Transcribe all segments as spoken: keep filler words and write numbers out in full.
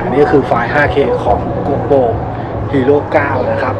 นนี้ก็คือไฟล์ ห้าเค ของ GoPro Hero เก้า นะครับ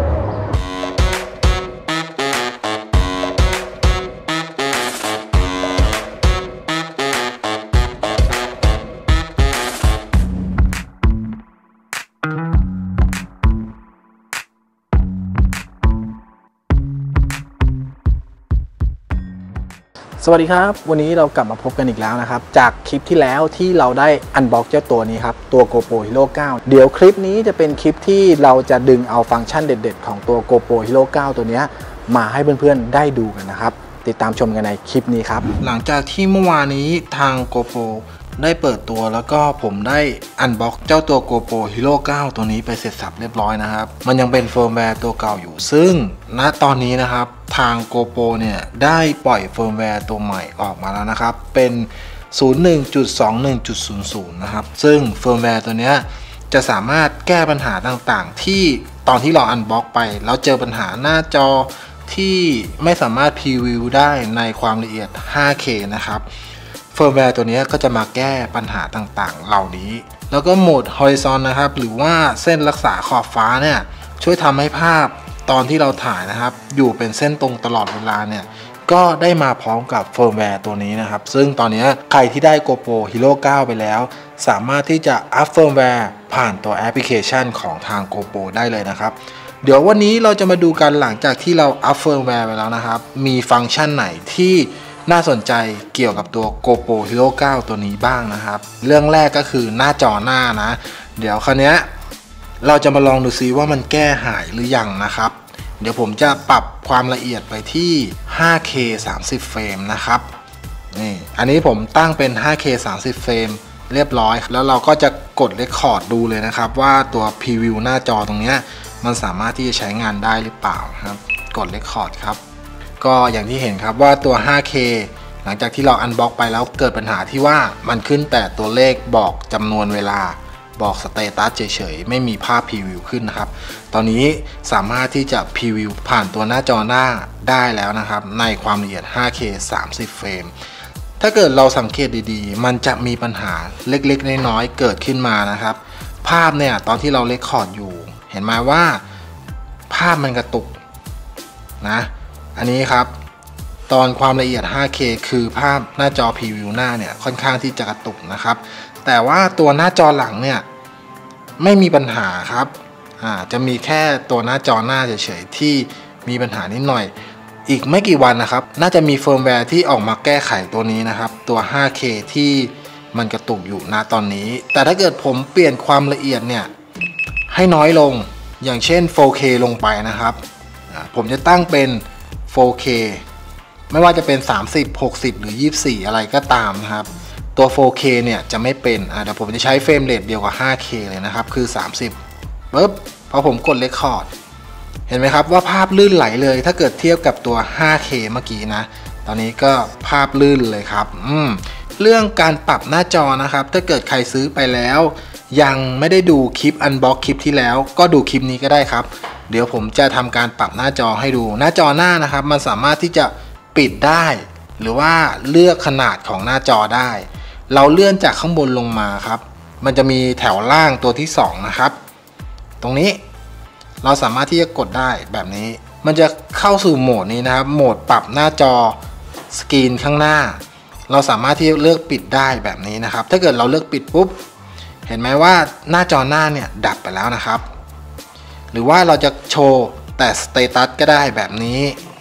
สวัสดีครับวันนี้เรากลับมาพบกันอีกแล้วนะครับจากคลิปที่แล้วที่เราได้อันบ็อกเจ้าตัวนี้ครับตัว GoPro Hero เก้า เดี๋ยวคลิปนี้จะเป็นคลิปที่เราจะดึงเอาฟังก์ชันเด็ดๆของตัว GoPro Hero เก้า ตัวนี้มาให้เพื่อนๆได้ดูกันนะครับติดตามชมกันในคลิปนี้ครับหลังจากที่เมื่อวานนี้ทาง GoPro ได้เปิดตัวแล้วก็ผมได้อันบ็อกเจ้าตัว GoPro Hero เก้า ตัวนี้ไปเสร็จสับเรียบร้อยนะครับมันยังเป็นเฟิร์มแวร์ตัวเก่าอยู่ซึ่งณตอนนี้นะครับทาง GoPro เนี่ยได้ปล่อยเฟิร์มแวร์ตัวใหม่ออกมาแล้วนะครับเป็น ศูนย์หนึ่งจุดสองหนึ่งจุดศูนย์ศูนย์ นะครับซึ่งเฟิร์มแวร์ตัวนี้จะสามารถแก้ปัญหาต่างๆที่ตอนที่เราอันบ็อกไปแล้วเจอปัญหาหน้าจอที่ไม่สามารถพรีวิวได้ในความละเอียด ห้าเค นะครับเฟิร์มแวร์ตัวนี้ก็จะมาแก้ปัญหาต่างๆเหล่านี้แล้วก็โหมด Horizon นะครับหรือว่าเส้นรักษาขอบฟ้าเนี่ยช่วยทำให้ภาพตอนที่เราถ่ายนะครับอยู่เป็นเส้นตรงตลอดเวลาเนี่ยก็ได้มาพร้อมกับเฟิร์มแวร์ตัวนี้นะครับซึ่งตอนนี้ใครที่ได้ GoPro Hero เก้า ไปแล้วสามารถที่จะอัพเฟิร์มแวร์ผ่านตัวแอปพลิเคชันของทาง GoPro ได้เลยนะครับเดี๋ยววันนี้เราจะมาดูกันหลังจากที่เราอัพเฟิร์มแวร์ไปแล้วนะครับมีฟังก์ชันไหนที่น่าสนใจเกี่ยวกับตัว GoPro Hero เก้า ตัวนี้บ้างนะครับเรื่องแรกก็คือหน้าจอหน้านะเดี๋ยวคราวนี้เราจะมาลองดูซิว่ามันแก้หายหรือยังนะครับเดี๋ยวผมจะปรับความละเอียดไปที่ ห้าเค สามสิบ เฟรมนะครับนี่อันนี้ผมตั้งเป็น ห้าเค สามสิบ เฟรมเรียบร้อยแล้วเราก็จะกดเรคคอร์ดดูเลยนะครับว่าตัวพรีวิวหน้าจอตรงนี้มันสามารถที่จะใช้งานได้หรือเปล่าครับกดเรคคอร์ดครับก็อย่างที่เห็นครับว่าตัว ห้าเค หลังจากที่เราอันบ็อกไปแล้วเกิดปัญหาที่ว่ามันขึ้นแต่ตัวเลขบอกจำนวนเวลาบอกสเตตัสเฉยๆไม่มีภาพพรีวิวขึ้นนะครับตอนนี้สามารถที่จะพรีวิวผ่านตัวหน้าจอหน้าได้แล้วนะครับในความละเอียด ห้าเค สามสิบ เฟรมถ้าเกิดเราสังเกตดีๆมันจะมีปัญหาเล็กๆน้อยๆเกิดขึ้นมานะครับภาพเนี่ยตอนที่เราเรคคอร์ดอยู่เห็นไหมว่าภาพมันกระตุกนะอันนี้ครับตอนความละเอียด ห้าเค คือภาพหน้าจอพรีวิวหน้าเนี่ยค่อนข้างที่จะกระตุกนะครับแต่ว่าตัวหน้าจอหลังเนี่ยไม่มีปัญหาครับอ่าจะมีแค่ตัวหน้าจอหน้าเฉยๆที่มีปัญหานิดหน่อยอีกไม่กี่วันนะครับน่าจะมีเฟิร์มแวร์ที่ออกมาแก้ไขตัวนี้นะครับตัว ห้าเค ที่มันกระตุกอยู่ณตอนนี้แต่ถ้าเกิดผมเปลี่ยนความละเอียดเนี่ยให้น้อยลงอย่างเช่น โฟร์เค ลงไปนะครับผมจะตั้งเป็น โฟร์เค ไม่ว่าจะเป็นสามสิบ หกสิบหรือยี่สิบสี่อะไรก็ตามนะครับตัว โฟร์เค เนี่ยจะไม่เป็นอ่าเดี๋ยวผมจะใช้เฟรมเรทเดียวกับ ห้าเค เลยนะครับคือสามสิบปึ๊บพอผมกดเรคคอร์ดเห็นไหมครับว่าภาพลื่นไหลเลยถ้าเกิดเทียบกับตัว ห้าเค เมื่อกี้นะตอนนี้ก็ภาพลื่นเลยครับอืมเรื่องการปรับหน้าจอนะครับถ้าเกิดใครซื้อไปแล้วยังไม่ได้ดูคลิปอันบ็อกคลิปที่แล้วก็ดูคลิปนี้ก็ได้ครับเดี๋ยวผมจะทำการปรับหน้าจอให้ดูหน้าจอหน้านะครับมันสามารถที่จะปิดได้หรือว่าเลือกขนาดของหน้าจอได้เราเลื่อนจากข้างบนลงมาครับมันจะมีแถวล่างตัวที่สองนะครับตรงนี้เราสามารถที่จะกดได้แบบนี้มันจะเข้าสู่โหมดนี้นะครับโหมดปรับหน้าจอสกรีนข้างหน้าเราสามารถที่จะเลือกปิดได้แบบนี้นะครับถ้าเกิดเราเลือกปิดปุ๊บเห็นไหมว่าหน้าจอหน้าเนี่ยดับไปแล้วนะครับหรือว่าเราจะโชว์แต่สเตตัสก็ได้แบบนี้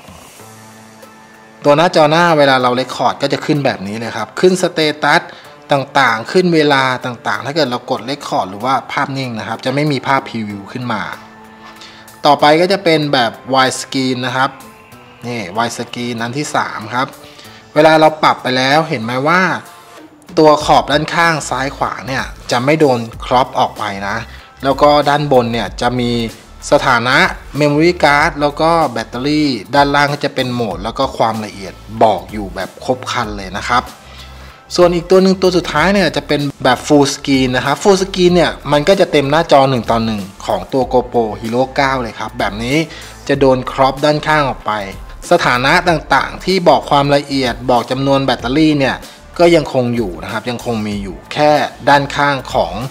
ตัวหน้าจอหน้าเวลาเราเรคคอร์ดก็จะขึ้นแบบนี้เลยครับขึ้นสเตตัสต่างๆขึ้นเวลาต่างๆถ้าเกิดเรากดเรคคอร์ดหรือว่าภาพนิ่งนะครับจะไม่มีภาพพรีวิวขึ้นมาต่อไปก็จะเป็นแบบ Wide Screen นะครับนี่ Wide Screen อันที่สามครับเวลาเราปรับไปแล้วเห็นไหมว่าตัวขอบด้านข้างซ้ายขวาเนี่ยจะไม่โดนครอปออกไปนะแล้วก็ด้านบนเนี่ยจะมีสถานะ Memory Card แล้วก็แบตเตอรี่ด้านล่างก็จะเป็นโหมดแล้วก็ความละเอียดบอกอยู่แบบครบครันเลยนะครับส่วนอีกตัวหนึ่งตัวสุดท้ายเนี่ยจะเป็นแบบ Full Screen นะครับ Full Screen เนี่ยมันก็จะเต็มหน้าจอหนึ่งต่อหนึ่งของตัว GoPro Hero เก้า เลยครับแบบนี้จะโดนครอปด้านข้างออกไปสถานะต่างๆที่บอกความละเอียดบอกจำนวนแบตเตอรี่เนี่ยก็ยังคงอยู่นะครับยังคงมีอยู่แค่ด้านข้างของภ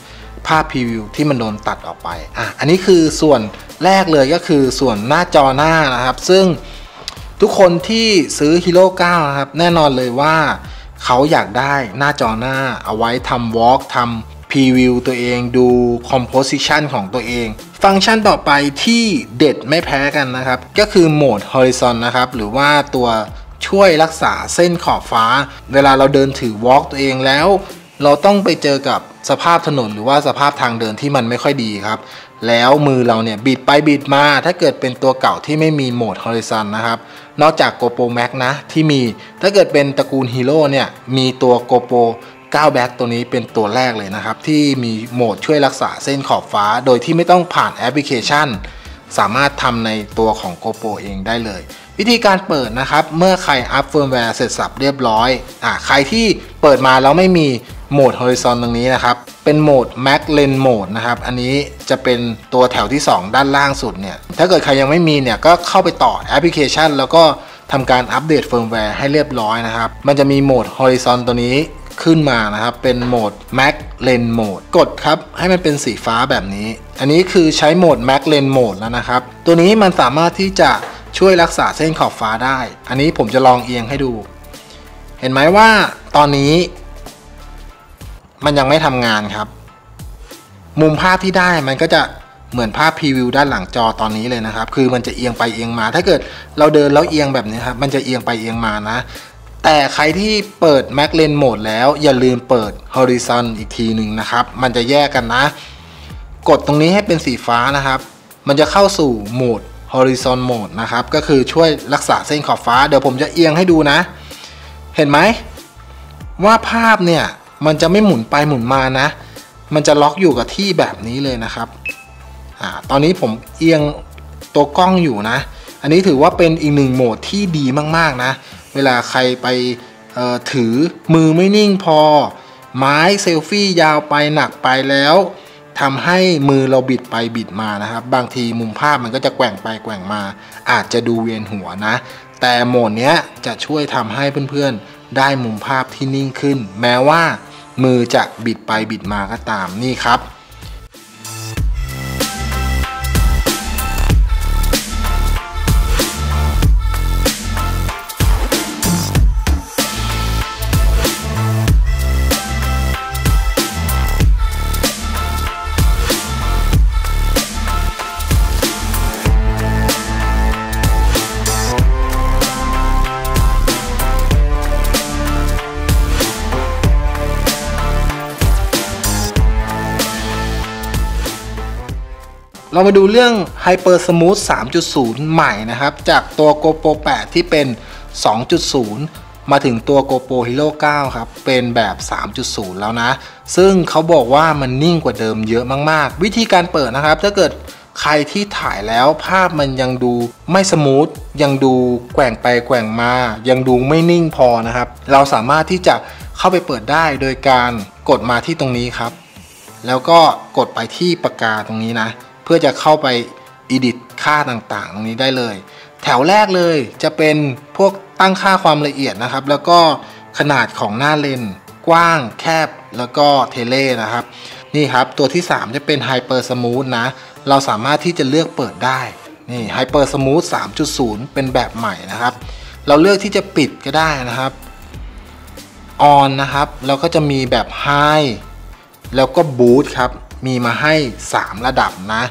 ภาพพรีวิวที่มันโดนตัดออกไปอ่ะอันนี้คือส่วนแรกเลยก็คือส่วนหน้าจอหน้านะครับซึ่งทุกคนที่ซื้อ ฮีโร่ เก้านะครับแน่นอนเลยว่าเขาอยากได้หน้าจอหน้าเอาไว้ทำวอล์กทำพรีวิวตัวเองดูคอมโพสิชันของตัวเองฟังก์ชันต่อไปที่เด็ดไม่แพ้กันนะครับก็คือโหมด Horizon นะครับหรือว่าตัวช่วยรักษาเส้นขอบฟ้าเวลาเราเดินถือวอล์กตัวเองแล้วเราต้องไปเจอกับสภาพถนนหรือว่าสภาพทางเดินที่มันไม่ค่อยดีครับแล้วมือเราเนี่ยบิดไปบิดมาถ้าเกิดเป็นตัวเก่าที่ไม่มีโหมด Horizon นะครับนอกจาก GoPro Max นะที่มีถ้าเกิดเป็นตระกูล Hero เนี่ยมีตัว GoPro เก้า Black ตัวนี้เป็นตัวแรกเลยนะครับที่มีโหมดช่วยรักษาเส้นขอบฟ้าโดยที่ไม่ต้องผ่านแอปพลิเคชันสามารถทำในตัวของ GoPro เองได้เลยวิธีการเปิดนะครับเมื่อใครอัพเฟิร์มแวร์เสร็จสับเรียบร้อยอ่าใครที่เปิดมาแล้วไม่มีโหมด Horizon ตรงนี้นะครับเป็นโหมด Max Lens Mode นะครับอันนี้จะเป็นตัวแถวที่สองด้านล่างสุดเนี่ยถ้าเกิดใครยังไม่มีเนี่ยก็เข้าไปต่อแอปพลิเคชันแล้วก็ทำการอัปเดตเฟิร์มแวร์ให้เรียบร้อยนะครับมันจะมีโหมด Horizon ตัวนี้ขึ้นมานะครับเป็นโหมด Max Lens Mode กดครับให้มันเป็นสีฟ้าแบบนี้อันนี้คือใช้โหมด Max Lens Mode แล้วนะครับตัวนี้มันสามารถที่จะช่วยรักษาเส้นขอบฟ้าได้อันนี้ผมจะลองเอียงให้ดูเห็นไหมว่าตอนนี้มันยังไม่ทำงานครับมุมภาพที่ได้มันก็จะเหมือนภาพพรีวิวด้านหลังจอตอนนี้เลยนะครับคือมันจะเอียงไปเอียงมาถ้าเกิดเราเดินแล้วเอียงแบบนี้ครับมันจะเอียงไปเอียงมานะแต่ใครที่เปิด Max Lens Mode แล้วอย่าลืมเปิด Horizon อีกทีหนึ่งนะครับมันจะแยกกันนะกดตรงนี้ให้เป็นสีฟ้านะครับมันจะเข้าสู่โหมด Horizon Mode นะครับก็คือช่วยรักษาเส้นขอบฟ้าเดี๋ยวผมจะเอียงให้ดูนะเห็นไหมว่าภาพเนี่ยมันจะไม่หมุนไปหมุนมานะมันจะล็อกอยู่กับที่แบบนี้เลยนะครับอ่าตอนนี้ผมเอียงตัวกล้องอยู่นะอันนี้ถือว่าเป็นอีกหนึ่งโหมดที่ดีมากๆนะเวลาใครไปเอ่อถือมือไม่นิ่งพอไม้เซลฟี่ยาวไปหนักไปแล้วทำให้มือเราบิดไปบิดมานะครับบางทีมุมภาพมันก็จะแกว่งไปแกว่งมาอาจจะดูเวียนหัวนะแต่โหมดเนี้ยจะช่วยทำให้เพื่อนๆได้มุมภาพที่นิ่งขึ้นแม้ว่ามือจะบิดไปบิดมาก็ตามนี่ครับ เรามาดูเรื่อง Hyper Smooth สามจุดศูนย์ ใหม่นะครับจากตัว GoPro แปดที่เป็น สองจุดศูนย์ มาถึงตัว GoPro Hero เก้าครับเป็นแบบ สามจุดศูนย์ แล้วนะซึ่งเขาบอกว่ามันนิ่งกว่าเดิมเยอะมากๆวิธีการเปิดนะครับถ้าเกิดใครที่ถ่ายแล้วภาพมันยังดูไม่สมูทยังดูแกว่งไปแกว่งมายังดูไม่นิ่งพอนะครับเราสามารถที่จะเข้าไปเปิดได้โดยการกดมาที่ตรงนี้ครับแล้วก็กดไปที่ปากกาตรงนี้นะเพื่อจะเข้าไป edit ค่าต่างๆตรงนี้ได้เลยแถวแรกเลยจะเป็นพวกตั้งค่าความละเอียดนะครับแล้วก็ขนาดของหน้าเลนกว้างแคบแล้วก็เทเลนะครับนี่ครับตัวที่สามจะเป็น Hyper Smooth นะเราสามารถที่จะเลือกเปิดได้นี่ Hyper Smooth สามจุดศูนย์ เป็นแบบใหม่นะครับเราเลือกที่จะปิดก็ได้นะครับ On นะครับแล้วก็จะมีแบบ High แล้วก็ Boost ครับมีมาให้สามระดับนะ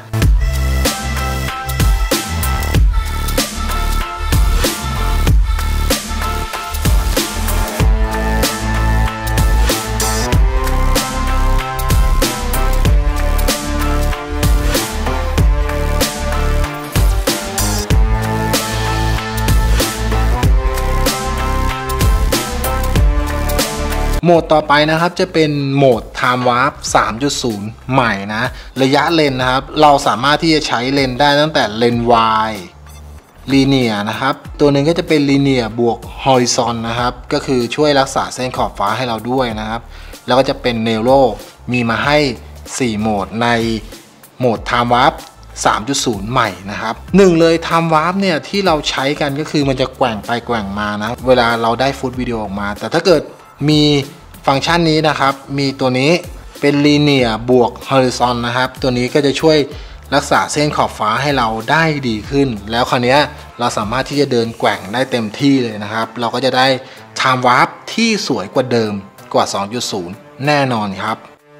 โหมดต่อไปนะครับจะเป็นโหมด Time Warp สามจุดศูนย์ ใหม่นะระยะเลนนะครับเราสามารถที่จะใช้เลนได้ตั้งแต่เลน Y Linear นะครับตัวหนึ่งก็จะเป็น Linear บวก Horizon นะครับก็คือช่วยรักษาเส้นขอบฟ้าให้เราด้วยนะครับแล้วก็จะเป็น Nero มีมาให้สี่โหมดในโหมด Time Warp สามจุดศูนย์ ใหม่นะครับหนึ่งเลย Time Warp เนี่ยที่เราใช้กันก็คือมันจะแกว่งไปแกว่งมานะเวลาเราได้ฟุตวิดีโอออกมาแต่ถ้าเกิดมีฟังก์ชันนี้นะครับมีตัวนี้เป็น Linear บวก Horizon นะครับตัวนี้ก็จะช่วยรักษาเส้นขอบฟ้าให้เราได้ดีขึ้นแล้วคราวนี้เราสามารถที่จะเดินแกว่งได้เต็มที่เลยนะครับเราก็จะได้ Time Warp ที่สวยกว่าเดิมกว่า สองจุดศูนย์ แน่นอนครับ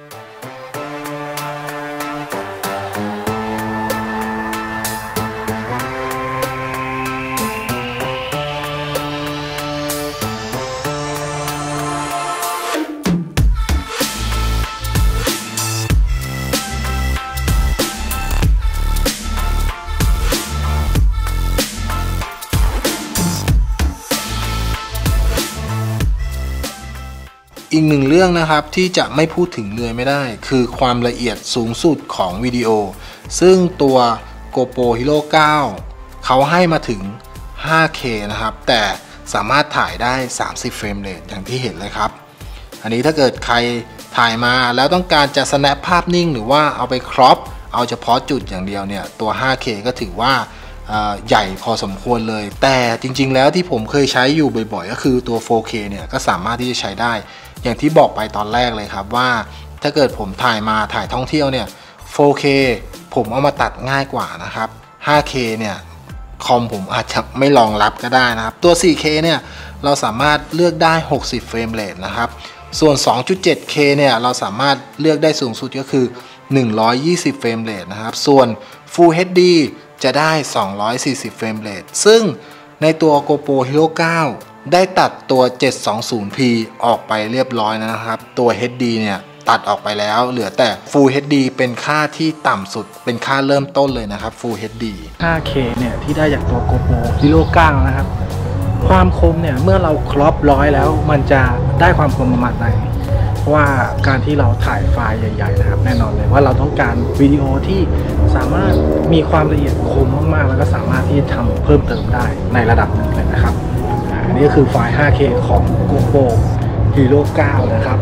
อีกหนึ่งเรื่องนะครับที่จะไม่พูดถึงเลยไม่ได้คือความละเอียดสูงสุดของวิดีโอซึ่งตัว GoPro Hero เก้า เขาให้มาถึง ห้าเค นะครับแต่สามารถถ่ายได้สามสิบเฟรมเรทอย่างที่เห็นเลยครับอันนี้ถ้าเกิดใครถ่ายมาแล้วต้องการจะ snap ภาพนิ่งหรือว่าเอาไป crop เอาเฉพาะจุดอย่างเดียวเนี่ยตัว ห้าเค ก็ถือว่าใหญ่พอสมควรเลยแต่จริงๆแล้วที่ผมเคยใช้อยู่บ่อยๆก็คือตัว โฟร์เค เนี่ยก็สามารถที่จะใช้ได้อย่างที่บอกไปตอนแรกเลยครับว่าถ้าเกิดผมถ่ายมาถ่ายท่องเที่ยวเนี่ย โฟร์เค ผมเอามาตัดง่ายกว่านะครับ ห้าเค เนี่ยคอมผมอาจจะไม่รองรับก็ได้นะครับตัว โฟร์เค เนี่ยเราสามารถเลือกได้หกสิบเฟรมเรทนะครับส่วน สองจุดเจ็ดเค เนี่ยเราสามารถเลือกได้สูงสุดก็คือหนึ่งร้อยยี่สิบเฟรมเรทนะครับส่วน Full เอช ดี จะได้สองร้อยสี่สิบเฟรมเรทซึ่งในตัว GoPro Hero เก้า ได้ตัดตัว เจ็ดสองศูนย์ พี ออกไปเรียบร้อยนะครับตัว เอช ดี เนี่ยตัดออกไปแล้วเหลือแต่ Full เอช ดี เป็นค่าที่ต่ำสุดเป็นค่าเริ่มต้นเลยนะครับ Full เอช ดีห้าเค เนี่ยที่ได้จากตัว GoPro Hero เก้า นะครับความคมเนี่ยเมื่อเราครอปร้อยแล้วมันจะได้ความคมประมาณไหนเพราะว่าการที่เราถ่ายไฟล์ใหญ่ๆนะครับแน่นอนเลยว่าเราต้องการวิดีโอที่สามารถมีความละเอียดคมมากๆแล้วก็สามารถที่จะทำเพิ่มเติมได้ในระดับหนึ่งเลยนะครับอันนี้ก็คือไฟล์ ห้าเค ของ GoPro Hero เก้า นะครับ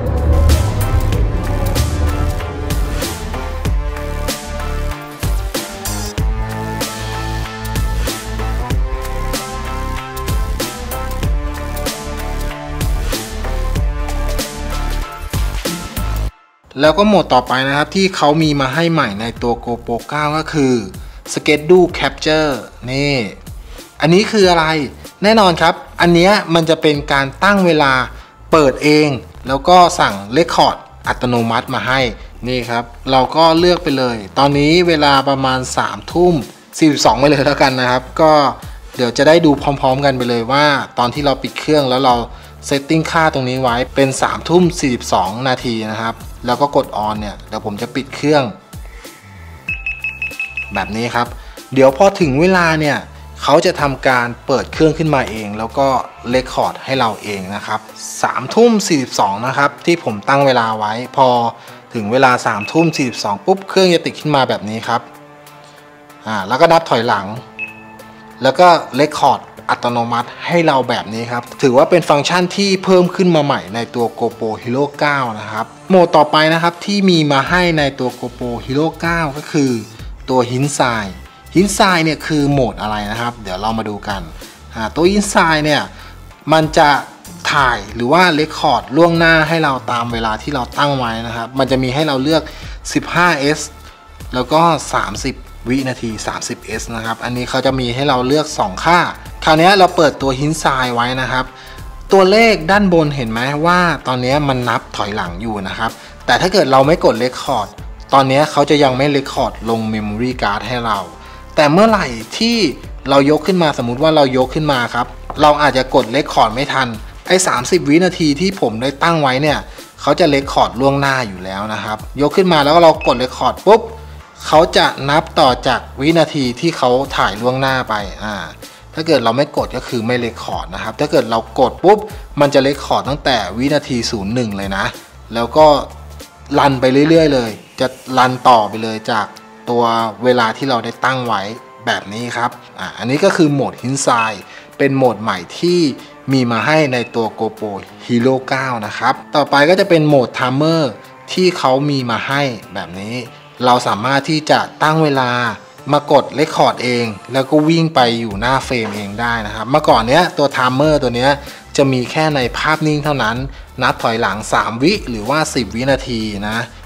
แล้วก็โหมดต่อไปนะครับที่เขามีมาให้ใหม่ในตัว GoPro เก้า ก็คือ Schedule Capture นี่อันนี้คืออะไรแน่นอนครับอันนี้มันจะเป็นการตั้งเวลาเปิดเองแล้วก็สั่ง Record อัตโนมัติมาให้นี่ครับเราก็เลือกไปเลยตอนนี้เวลาประมาณสามทุ่มสี่สิบสองไปเลยแล้วกันนะครับก็เดี๋ยวจะได้ดูพร้อมๆกันไปเลยว่าตอนที่เราปิดเครื่องแล้วเราเซตติ้งค่าตรงนี้ไว้เป็นสามทุ่มสี่สิบสองนาทีนะครับแล้วก็กดออนเนี่ยเดี๋ยวผมจะปิดเครื่องแบบนี้ครับเดี๋ยวพอถึงเวลาเนี่ยเขาจะทำการเปิดเครื่องขึ้นมาเองแล้วก็เรคคอร์ดให้เราเองนะครับสามทุ่มสี่สิบสองนะครับที่ผมตั้งเวลาไว้พอถึงเวลาสามทุ่มสี่สิบสองปุ๊บเครื่องจะติดขึ้นมาแบบนี้ครับอ่าแล้วก็นับถอยหลังแล้วก็เรคคอร์ดอัตโนมัติให้เราแบบนี้ครับถือว่าเป็นฟังก์ชันที่เพิ่มขึ้นมาใหม่ในตัว GoPro Hero เก้า นะครับโหมดต่อไปนะครับที่มีมาให้ในตัว GoPro Hero เก้า ก็คือตัว Inside Inside เนี่ยคือโหมดอะไรนะครับเดี๋ยวเรามาดูกันตัว Inside เนี่ยมันจะถ่ายหรือว่าเรคคอร์ดล่วงหน้าให้เราตามเวลาที่เราตั้งไว้นะครับมันจะมีให้เราเลือก สิบห้าเอส แล้วก็สามสิบวินาที สามสิบเอส นะครับอันนี้เขาจะมีให้เราเลือกสองค่าคราวนี้เราเปิดตัว Inside ไว้นะครับตัวเลขด้านบนเห็นไหมว่าตอนนี้มันนับถอยหลังอยู่นะครับแต่ถ้าเกิดเราไม่กด Record ตอนนี้เขาจะยังไม่ Record ลง Memory Card ให้เราแต่เมื่อไหร่ที่เรายกขึ้นมาสมมุติว่าเรายกขึ้นมาครับเราอาจจะกด Record ไม่ทันไอ้สามสิบวินาทีที่ผมได้ตั้งไว้เนี่ยเขาจะ Record ล่วงหน้าอยู่แล้วนะครับยกขึ้นมาแล้วเรากด Record ปุ๊บเขาจะนับต่อจากวินาทีที่เขาถ่ายล่วงหน้าไปอ่าถ้าเกิดเราไม่กดก็คือไม่เรคคอร์ดนะครับถ้าเกิดเรากดปุ๊บมันจะเรคคอร์ดตั้งแต่วินาทีศูนย์หนึ่งเลยนะแล้วก็รันไปเรื่อยๆเลยจะรันต่อไปเลยจากตัวเวลาที่เราได้ตั้งไว้แบบนี้ครับอ่าอันนี้ก็คือโหมด Inside เป็นโหมดใหม่ที่มีมาให้ในตัว GoPro Hero เก้า นะครับต่อไปก็จะเป็นโหมด Timer ที่เขามีมาให้แบบนี้เราสามารถที่จะตั้งเวลามากดเรคคอร์ดเองแล้วก็วิ่งไปอยู่หน้าเฟรมเองได้นะครับเมื่อก่อนเนี้ยตัวไทม์เมอร์ตัวเนี้ยจะมีแค่ในภาพนิ่งเท่านั้นนับถอยหลังสามวิหรือว่าสิบวินาทีนะ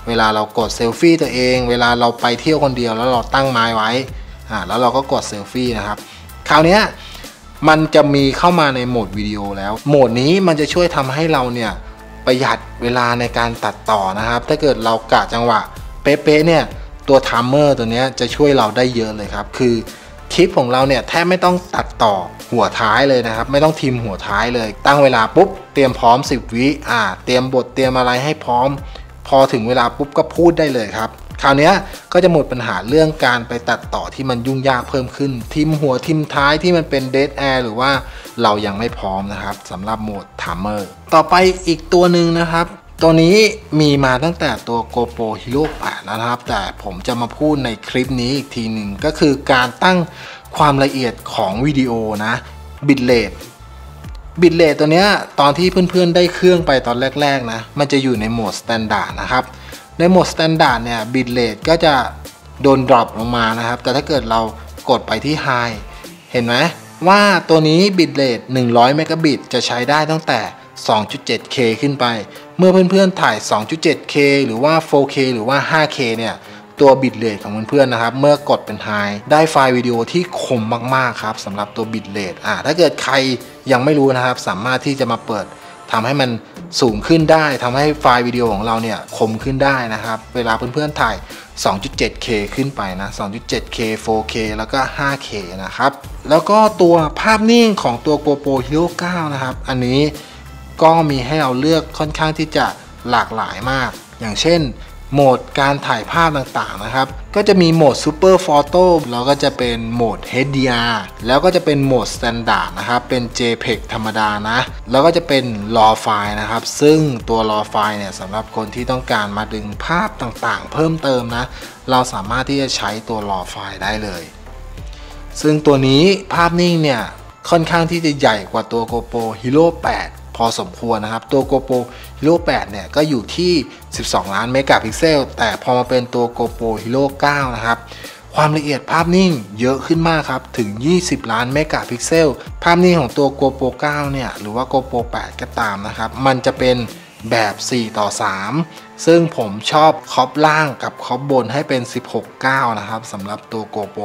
เวลาเรากดเซลฟี่ตัวเองเวลาเราไปเที่ยวคนเดียวแล้วเราตั้งไม้ไว้อ่าแล้วเราก็กดเซลฟี่นะครับคราวนี้มันจะมีเข้ามาในโหมดวิดีโอแล้วโหมดนี้มันจะช่วยทำให้เราเนี่ยประหยัดเวลาในการตัดต่อนะครับถ้าเกิดเรากะจังหวะเป๊ะๆเนี่ยตัวไทม์เมอร์ตัวนี้จะช่วยเราได้เยอะเลยครับคือคลิปของเราเนี่ยแทบไม่ต้องตัดต่อหัวท้ายเลยนะครับไม่ต้องทิมหัวท้ายเลยตั้งเวลาปุ๊บเตรียมพร้อมสิบวิอ่าเตรียมบทเตรียมอะไรให้พร้อมพอถึงเวลาปุ๊บก็พูดได้เลยครับคราวนี้ก็จะหมดปัญหาเรื่องการไปตัดต่อที่มันยุ่งยากเพิ่มขึ้นทิมหัวทิมท้ายที่มันเป็นเดดแอร์หรือว่าเรายังไม่พร้อมนะครับสำหรับโหมด Timer ต่อไปอีกตัวหนึ่งนะครับตัวนี้มีมาตั้งแต่ตัว GoPro Hero แปดแล้วนะครับแต่ผมจะมาพูดในคลิปนี้อีกทีหนึ่งก็คือการตั้งความละเอียดของวิดีโอนะบิตเรทบิตเรทตัวเนี้ยตอนที่เพื่อนๆได้เครื่องไปตอนแรกๆนะมันจะอยู่ในโหมด Standard นะครับในโหมด Standard เนี่ยบิตเรทก็จะโดน drop ลงมานะครับแต่ถ้าเกิดเรากดไปที่ High เห็นไหมว่าตัวนี้บิตเรทหนึ่งร้อยเมกะบิตจะใช้ได้ตั้งแต่ สองจุดเจ็ดเค ขึ้นไปเมื่อเพื่อนๆถ่าย สองจุดเจ็ดเค หรือว่า โฟร์เค หรือว่า ห้าเค เนี่ยตัวบิตเรทของเพื่อนๆนะครับเมื่อกดเป็น High ได้ไฟล์วิดีโอที่คมมากๆครับสำหรับตัวบิตเรทอ่าถ้าเกิดใครยังไม่รู้นะครับสามารถที่จะมาเปิดทำให้มันสูงขึ้นได้ทำให้ไฟล์วิดีโอของเราเนี่ยคมขึ้นได้นะครับเวลาเพื่อนๆถ่าย สองจุดเจ็ดเค ขึ้นไปนะ สองจุดเจ็ดเค โฟร์เค แล้วก็ ห้าเค นะครับแล้วก็ตัวภาพนิ่งของตัว GoPro Hero เก้านะครับอันนี้ก็มีให้เราเลือกค่อนข้างที่จะหลากหลายมากอย่างเช่นโหมดการถ่ายภาพต่างๆนะครับก็จะมีโหมด Super Photo แล้วก็จะเป็นโหมด เอช ดี อาร์ แล้วก็จะเป็นโหมด Standard นะครับเป็น เจ พี อี จี ธรรมดานะแล้วก็จะเป็น RAW ไฟล์นะครับซึ่งตัว RAW ไฟล์เนี่ยสำหรับคนที่ต้องการมาดึงภาพต่างๆเพิ่มเติมนะเราสามารถที่จะใช้ตัว RAW ไฟล์ได้เลยซึ่งตัวนี้ภาพนิ่งเนี่ยค่อนข้างที่จะใหญ่กว่าตัว GoPro Hero แปดพอสมควรนะครับตัว GoPro Hero แปดเนี่ยก็อยู่ที่สิบสองล้านเมกะพิกเซลแต่พอมาเป็นตัว GoPro Hero เก้านะครับความละเอียดภาพนิ่งเยอะขึ้นมากครับถึงยี่สิบล้านเมกะพิกเซลภาพนิ่งของตัว GoPro เก้าเนี่ยหรือว่า GoPro แปดก็ตามนะครับมันจะเป็นแบบ สี่ต่อสาม ซึ่งผมชอบครอปล่างกับครอปบนให้เป็น สิบหกเก้า นะครับสำหรับตัว GoPro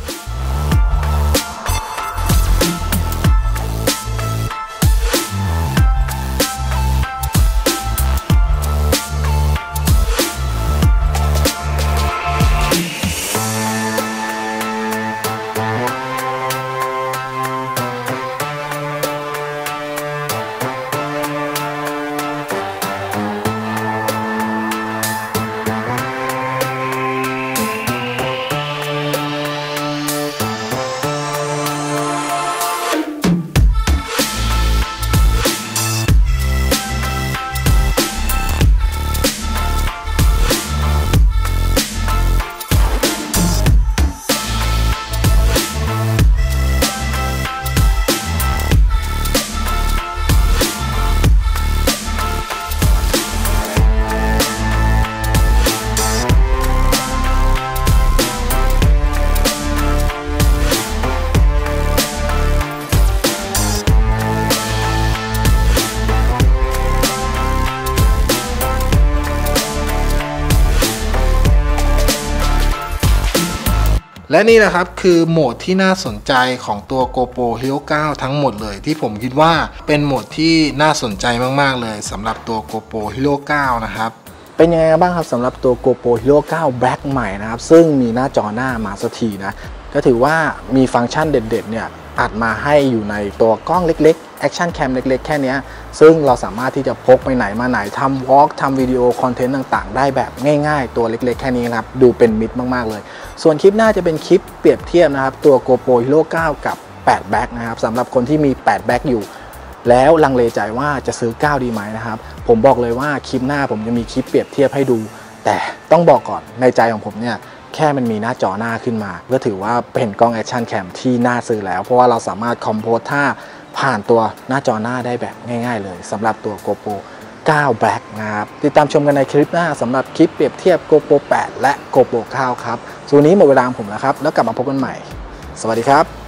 และนี่นะครับคือโหมดที่น่าสนใจของตัว GoPro Hero เก้าทั้งหมดเลยที่ผมคิดว่าเป็นโหมดที่น่าสนใจมากๆเลยสำหรับตัว GoPro Hero เก้านะครับเป็นยังไงบ้างครับสำหรับตัว GoPro Hero เก้า Black ใหม่นะครับซึ่งมีหน้าจอหน้ามาสักทีนะก็ถือว่ามีฟังก์ชันเด็ดๆเนี่ยอัดมาให้อยู่ในตัวกล้องเล็กๆ Action Cam เล็กๆแค่นี้ซึ่งเราสามารถที่จะพกไปไหนมาไหนทำวอล์กทำวิดีโอคอนเทนต์ต่างๆได้แบบง่ายๆตัวเล็กๆแค่นี้นะครับดูเป็นมิตรมากๆเลยส่วนคลิปหน้าจะเป็นคลิปเปรียบเทียบนะครับตัว GoPro Hero เก้า กับแปด Black นะครับสำหรับคนที่มีแปด Black อยู่แล้วลังเลใจว่าจะซื้อเก้าดีไหมนะครับผมบอกเลยว่าคลิปหน้าผมจะมีคลิปเปรียบเทียบให้ดูแต่ต้องบอกก่อนในใจของผมเนี่ยแค่มันมีหน้าจอหน้าขึ้นมาก็ถือว่าเป็นกล้อง Action Cam ที่น่าซื้อแล้วเพราะว่าเราสามารถคอมโพสท่าผ่านตัวหน้าจอหน้าได้แบบง่ายๆเลยสำหรับตัว GoPro เก้า Black นะครับติดตามชมกันในคลิปหน้าสำหรับคลิปเปรียบเทียบ GoPro แปด และ GoPro เก้า ครับส่วนนี้หมดเวลาของผมแล้วครับแล้วกลับมาพบกันใหม่สวัสดีครับ